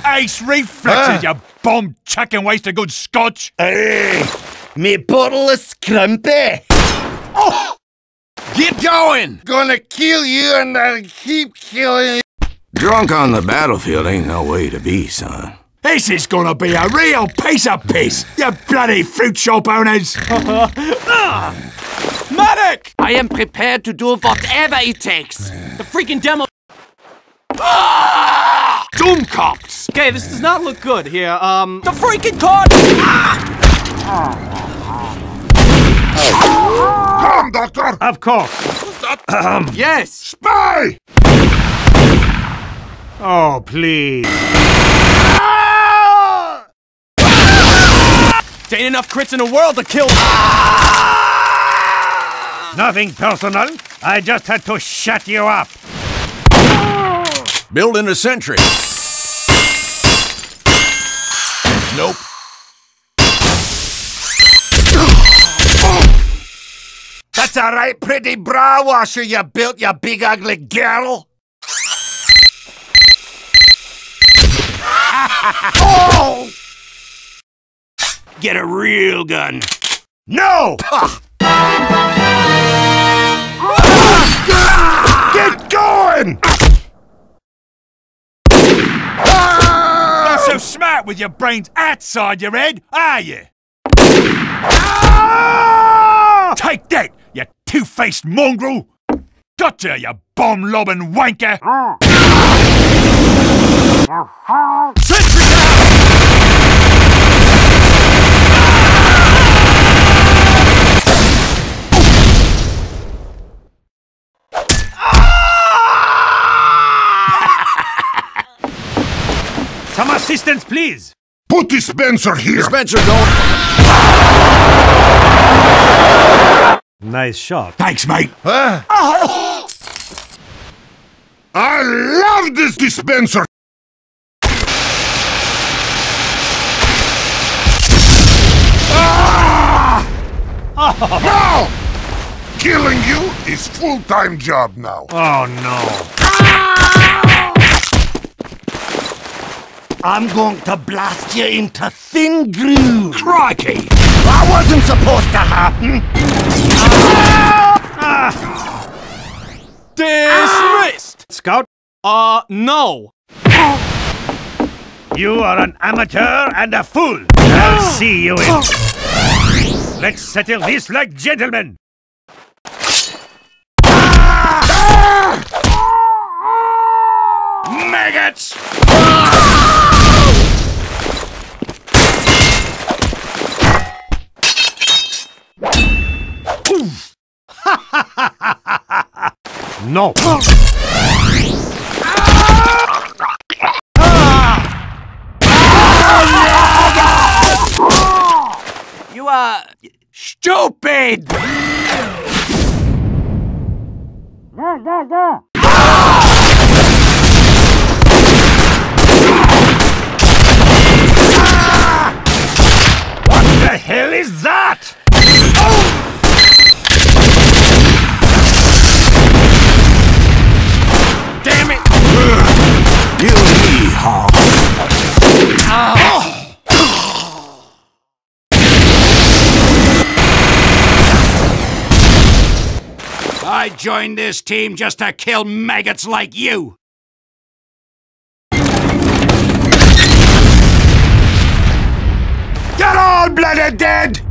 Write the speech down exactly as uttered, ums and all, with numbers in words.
Ace reflexes, you bomb chucking waste of good scotch. Hey, me bottle of scrumpy. Oh! Get going! Gonna kill you and I'll keep killing you. Drunk on the battlefield ain't no way to be, son. This is gonna be a real piece of piss, you bloody fruit shop owners! Medic! I am prepared to do whatever it takes. The freaking demo. Ah! Doom cops! Okay, this does not look good here. Um, the freaking car! Come, Doctor! Of course. Um, yes! Spy! Oh, please. There ain't enough crits in the world to kill. Nothing personal. I just had to shut you up. Building a sentry. Nope. That's a right pretty bra washer you built, you big ugly girl. Oh! Get a real gun. No! Get going! Not so smart with your brains outside your head, are you? Take that, you two-faced mongrel! Gotcha, you bomb-lobbing wanker! Sentry Some assistance, please! Put dispenser here! Dispenser going. Nice shot. Thanks, mate. Huh? Oh. I love this dispenser! Ah! Oh. No! Killing you is full-time job now. Oh, no. I'm going to blast you into thin groove. Crikey! That wasn't supposed to happen. Ah. Dismissed! Scout, Uh, no. you are an amateur and a fool. I'll see you in. Let's settle this like gentlemen. Maggots! No. You are stupid. What the hell is that? Oh! Damn it! You hee-haw. Oh. I joined this team just to kill maggots like you. Get all bloody dead!